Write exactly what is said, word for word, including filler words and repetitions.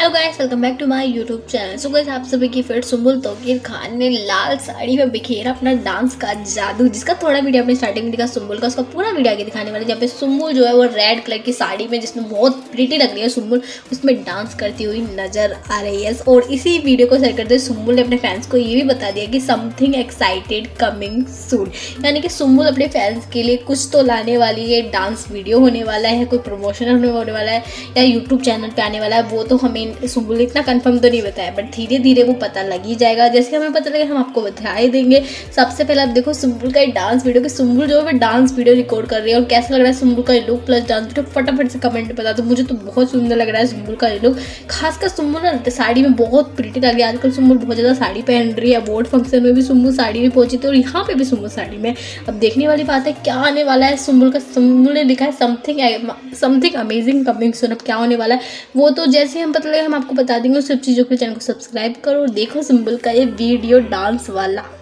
Hello guys, welcome back to my YouTube channel. So guys, आप सभी की फिर सुम्बुल तौकीर खान ने लाल साड़ी में बिखेरा अपना डांस का जादू, जिसका थोड़ा वीडियो अपने स्टार्टिंग में दिखा सुम्बुल का, उसका पूरा वीडियो आगे दिखाने वाले, जहाँ पे सुम्बुल जो है वो रेड कलर की साड़ी में, जिसमें बहुत प्रिटी लग रही है सुम्बुल, उसमें डांस करती हुई नजर आ रही है। और इसी वीडियो को शेयर करते हुए सुम्बुल ने अपने फैंस को ये भी बता दिया कि समथिंग एक्साइटेड कमिंग सून, यानी कि सुम्बुल अपने फैंस के लिए कुछ तो लाने वाली है। डांस वीडियो होने वाला है, कोई प्रमोशन होने वाला है या यूट्यूब चैनल पे आने वाला है, वो तो हमें सुम्बुल ने इतना कंफर्म तो नहीं बताया, बट धीरे धीरे वो पता लग ही जाएगा। जैसे हमें पता लगे हम आपको बताए देंगे। सबसे पहले आप देखो सुम्बुल का डांस वीडियो, कि सुम्बुल जो है वो डांस वीडियो रिकॉर्ड कर रही है, और कैसा लग रहा है सुम्बुल का लुक प्लस डांस वीडियो, फटाफट से कमेंट में बता दो। मुझे तो बहुत सुंदर लग रहा है सुम्बुल का लुक, खासकर सुम्बुल ना साड़ी में बहुत प्रिटी लग रही है। आजकल सुम्बुल बहुत ज़्यादा साड़ी पहन रही है, अवार्ड फंक्शन में भी सुम्बुल साड़ी में पहुंची थी और यहाँ पे भी सुम्बुल साड़ी में। अब देखने वाली बात है क्या आने वाला है सुम्बुल का। सुम्बुल ने लिखा है something something amazing coming soon. अब क्या होने वाला है वो तो जैसे हम पता लगे हम आपको बता देंगे। सब चीज़ों के चैनल को सब्सक्राइब करो और देखो सुम्बुल का ये वीडियो डांस वाला।